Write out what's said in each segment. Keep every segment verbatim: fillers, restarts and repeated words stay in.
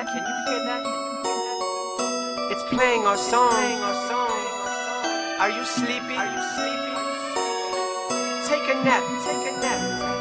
that? Can you hear that? Can you hear that? It's playing our song. Playing our song. Are you sleepy? Are you sleepy? Take a nap. Take a nap.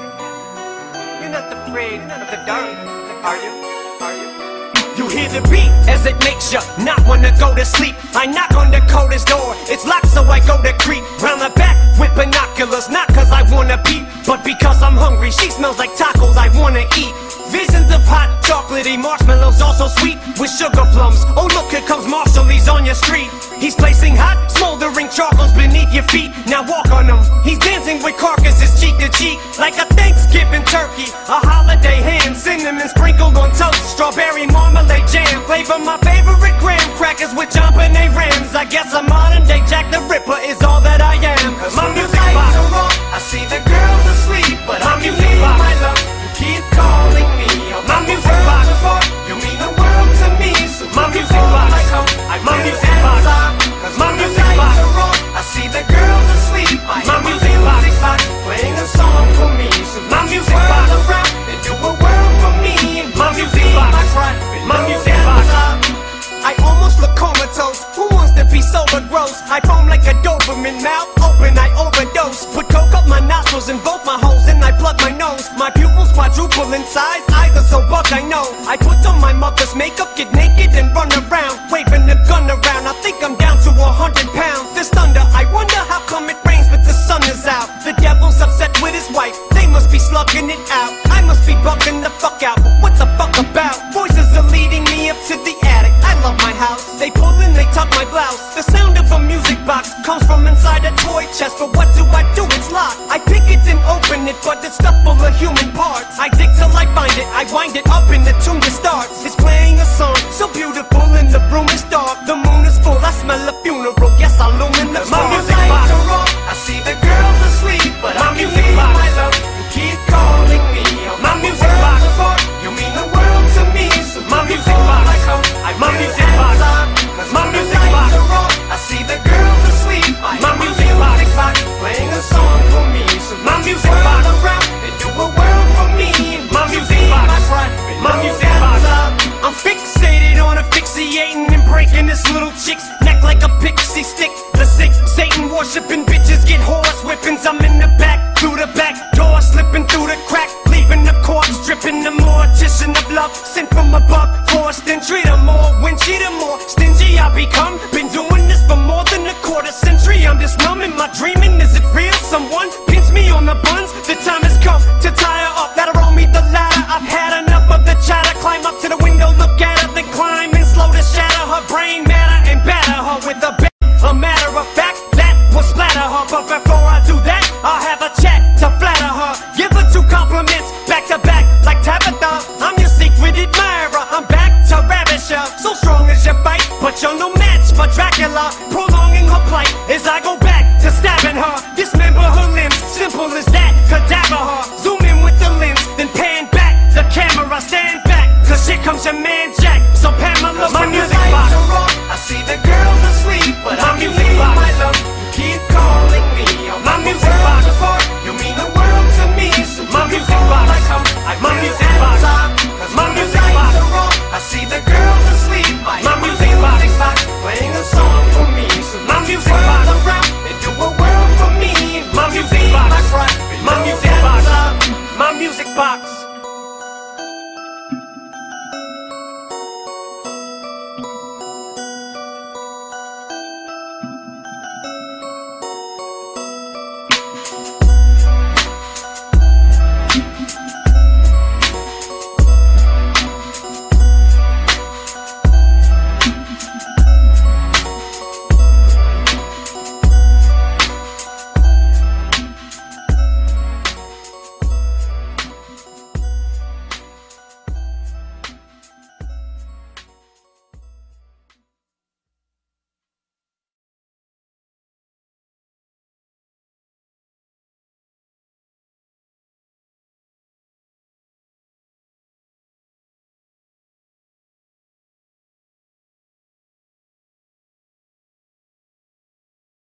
You're not afraid of the dark, are you? Are you? You hear the beat as it makes you not wanna go to sleep. I knock on the coldest door, it's locked so I go to creep round the back with binoculars, not cause I wanna peep, but because I'm hungry. She smells like tacos I wanna eat. Visions of hot chocolatey marshmallows, also sweet with sugar plums. Oh look, here comes Marshall, he's on your street. He's placing hot, smoldering chocolates beneath your feet. Now walk on them. He's dancing with carcasses cheek to cheek, like a Thanksgiving turkey, a holiday ham, cinnamon sprinkled on toast, strawberry marmalade jam. Flavor my favorite graham crackers with jampanay rams. I guess a modern day Jack the Ripper is all that I am. My music box, I see the girls asleep, but my I'm music you box. my love. You keep calling me. My music box. You mean the world to me. So My music box. My music box. My music box. I see the girls asleep. My music box. Playing a song for me. So My move music your box. world around and do a world for me. And My put music me box. my front My below music and box. top. I almost look comatose. Who wants to be sober gross? I foam like a Doberman, mouth open, I overdose. Put coke up my nostrils and both my holes, and I plug my nose. My pupils quadruple in size, eyes are so bugged I know. I put on my mother's makeup, get naked and run around, waving the gun around. I think I'm down to a hundred pounds. This thunder, I wonder how come it rains but the sun is out. The devil's upset with his wife, they must be slugging it out. I must be bugging the fuck out, but what the fuck about? Voices are leading me up to the attic. I love my house. They pull and they tuck my blouse. The sound of a music box comes from inside a toy chest, but what do I do? It's locked. I pick it and open it, but it's stuffed full of human parts. I dig till I find it, I wind it up and the tune just starts. It's playing a song so beautiful and the room is dark. The moon is full, I smell a funeral. Yes, I illumine the My bar. music box. I see the girls asleep, but My I'm music you, box. my love. You keep calling me. My I'm music the box. world's apart. You mean the world to me. So My move music on box. like how I My feel music box. inside. 'Cause My when the music lights box. are off, I see the girls asleep. I My hear music box. playing a song for me. So My move music your box. world around and do a world for me. And My put you music in box. my front, My below music and box. top. I'm fixated on asphyxiating and breaking this little chick's neck like a pixie stick. The sick Satan worshipping bitches get horse whippings. I'm in the back, through the back door, slipping through the crack, leaving the corpse dripping. The mortician of love sent from above, forced entry. The more winchy, the more stingy I become. Been doing this for more than a quarter century. I'm just numb in my dreaming. Is it real? Someone pinch me on the buns. The time has come to tire up. That'll roll me the ladder. I've had enough of the chatter. Climb up to the window, look at her, then climb and slow to shatter her brain matter and batter her with a bat. A matter of fact, that will splatter her. But before I do that, I'll have a chat to flatter her. Give her two compliments back to back like Tabitha. I'm your secret admirer. I'm back to ravish her. So strong as your fight, but you're no match for Dracula. Pro